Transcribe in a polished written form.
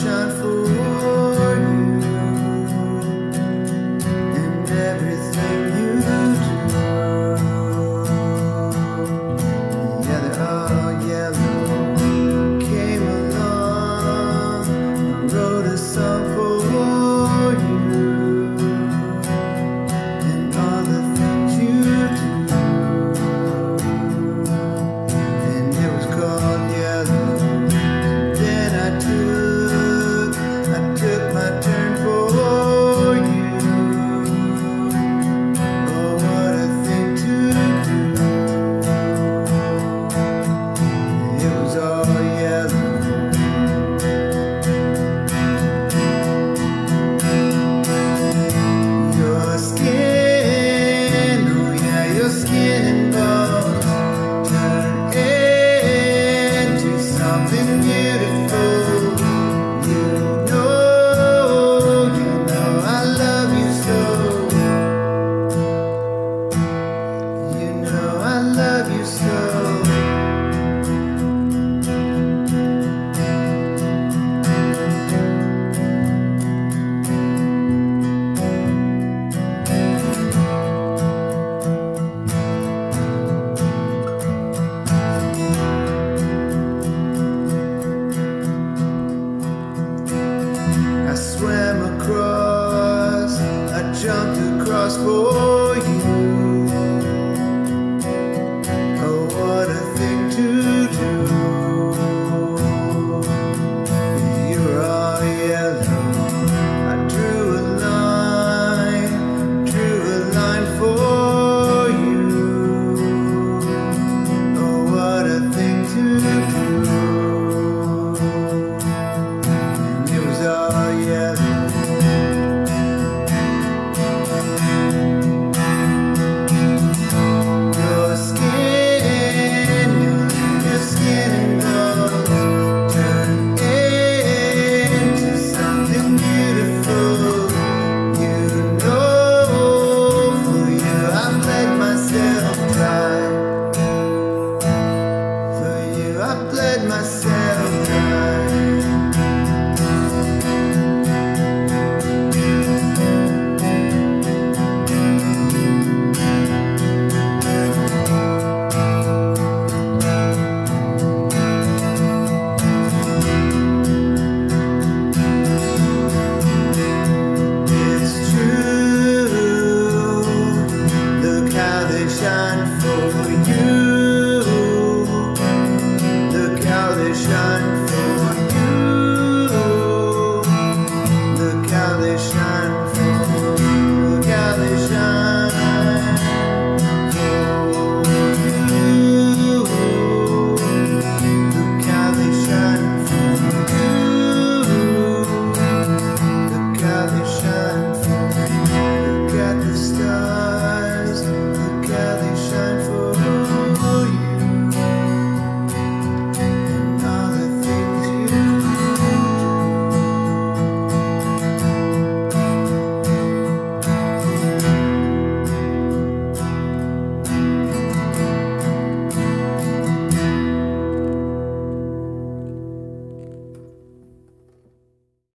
sunshine for you and everything you do. Yeah, they're all yellow. Came along, I wrote a song for you and all the things you do. And it was called Yellow. Then I took my turn for you. Oh, what a thing to do. It was all yellow. Your skin, oh yeah, your skin and bones turn into something beautiful. You know I love you so. You know I love you so. I swam across, I jumped across for